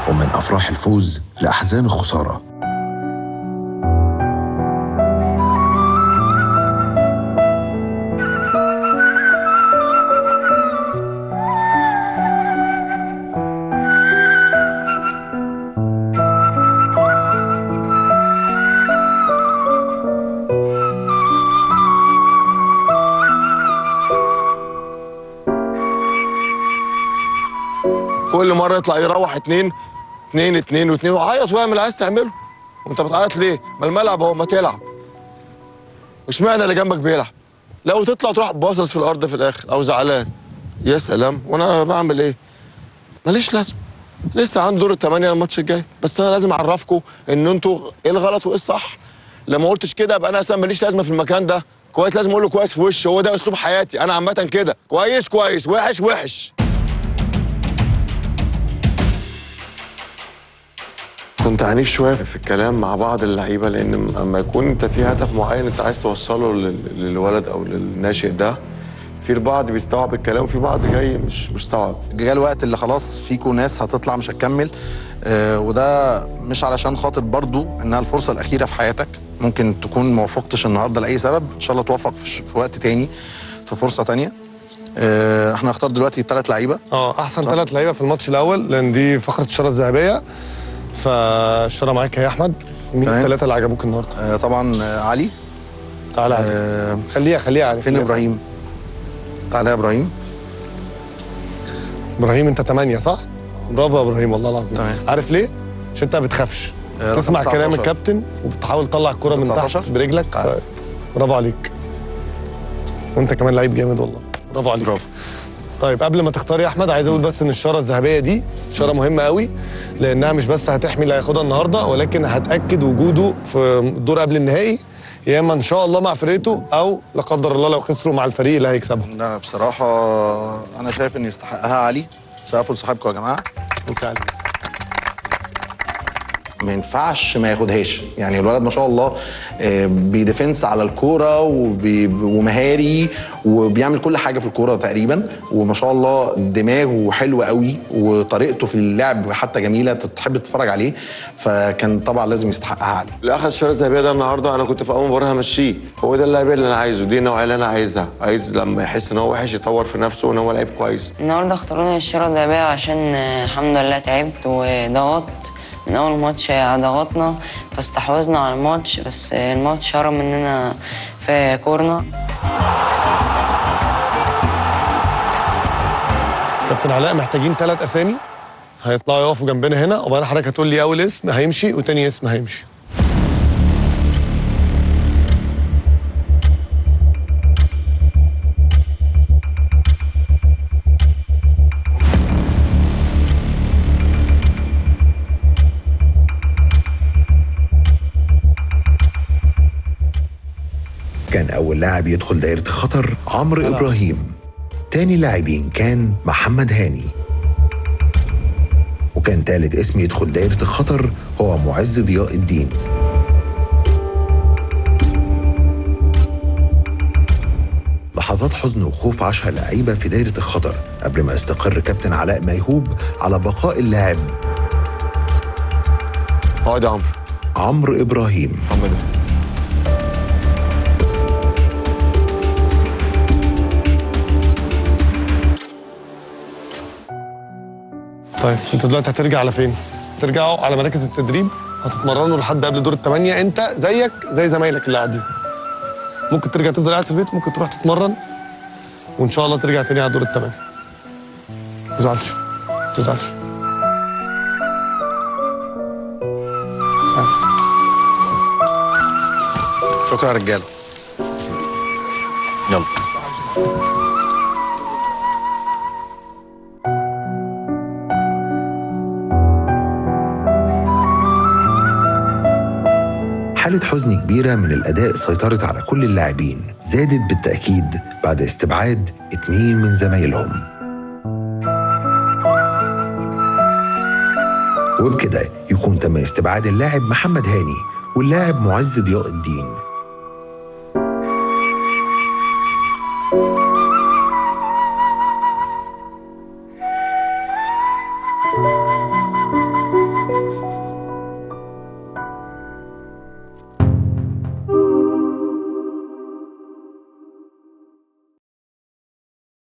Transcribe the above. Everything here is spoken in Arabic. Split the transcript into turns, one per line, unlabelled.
ومن أفراح الفوز لأحزان الخسارة.
كل مره يطلع يروح اتنين وعيط ويعمل عايز تعمله. وانت بتعيط ليه؟ ما الملعب اهو، ما تلعب. اشمعنى اللي جنبك بيلعب؟ لو تطلع تروح باصص في الارض في الاخر او زعلان. يا سلام، وانا بعمل ايه؟ ماليش لازمه. لسه عندي دور الثمانيه الماتش الجاي، بس انا لازم اعرفكم ان انتوا ايه الغلط وايه الصح. لما قلتش كده يبقى انا اصلا ماليش لازمه في المكان ده. كويس، لازم اقول له كويس في وشه. هو ده اسلوب حياتي انا عامه كده. كويس كويس، وحش وحش. كنت عنيف شويه في الكلام مع بعض اللعيبه، لان اما يكون انت في هدف معين انت عايز توصله للولد او للناشئ ده، في البعض بيستوعب الكلام وفي بعض جاي مش مستوعب.
جه الوقت اللي خلاص فيكوا ناس هتطلع مش هتكمل، وده مش علشان خاطر برضو انها الفرصه الاخيره في حياتك. ممكن تكون ما وفقتش النهارده لاي سبب، ان شاء الله توفق في وقت تاني، في فرصه تانيه. احنا هنختار دلوقتي 3 لعيبه.
احسن 3 لعيبه في الماتش الاول، لان دي فقره الشاره الذهبيه. فالشاره معاك يا احمد. مين ال3 اللي عجبوك النهارده؟
طبعا علي.
تعالى علي. خليها علي.
فين ابراهيم؟ تعالى يا ابراهيم.
ابراهيم انت 8 صح؟ برافو يا ابراهيم والله العظيم.
تمام.
عارف ليه؟ عشان انت ما بتخافش. تسمع كلام الكابتن وبتحاول تطلع الكرة من تحت برجلك. برافو عليك. وانت كمان لعيب جامد والله. برافو عليك.
برافو.
طيب قبل ما تختار يا احمد، عايز اقول بس ان الشاره الذهبيه دي شاره مهمه قوي، لانها مش بس هتحمي اللي هياخدها النهارده، ولكن هتاكد وجوده في الدور قبل النهائي، يا اما ان شاء الله مع فرقته او لا قدر الله لو خسروا مع الفريق اللي هيكسبهم.
لا بصراحه انا شايف ان يستحقها علي. سقفوا لصاحبكم يا جماعه.
وتعالى.
ما ينفعش ما ياخدهاش. يعني الولد ما شاء الله بيديفنس على الكوره ومهاري وبيعمل كل حاجه في الكوره تقريبا، وما شاء الله دماغه حلوه قوي وطريقته في اللعب حتى جميله تحب تتفرج عليه، فكان طبعا لازم يستحقها علي.
اللي اخذ الشاره الذهبيه ده النهارده انا كنت في اول مباراه همشيه. هو ده اللاعب اللي انا عايزه، دي النوعيه اللي انا عايزها. عايز لما يحس ان هو وحش يطور في نفسه وان هو لعيب كويس.
النهارده اختاروني الشاره الذهبيه عشان الحمد لله تعبت وضغطت من اول ماتش. ضغطنا فاستحوذنا على الماتش، بس الماتش هرب مننا في كورنر.
كابتن علاء محتاجين 3 اسامي هيطلعوا يقفوا جنبنا هنا، وبعدين حضرتك هتقول لي اول اسم هيمشي وتاني اسم هيمشي.
كان أول لاعب يدخل دائرة الخطر عمرو إبراهيم. تاني لاعبين كان محمد هاني. وكان تالت اسم يدخل دائرة الخطر هو معز ضياء الدين. لحظات حزن وخوف عاشها اللعيبة في دائرة الخطر قبل ما يستقر كابتن علاء ميهوب على بقاء اللاعب عمرو إبراهيم.
طيب انتوا دلوقتي هترجع على فين؟ ترجعوا على مراكز التدريب، هتتمرنوا لحد قبل دور ال8. انت زيك زي زمايلك اللي قاعدين. ممكن ترجع تفضل قاعد في البيت، ممكن تروح تتمرن، وان شاء الله ترجع تاني على دور ال8. ما تزعلش ما تزعلش.
شكرا يا رجاله. يلا.
حالة حزن كبيرة من الأداء سيطرت على كل اللاعبين، زادت بالتأكيد بعد استبعاد 2 من زمايلهم. وبكده يكون تم استبعاد اللاعب محمد هاني واللاعب معز ضياء الدين.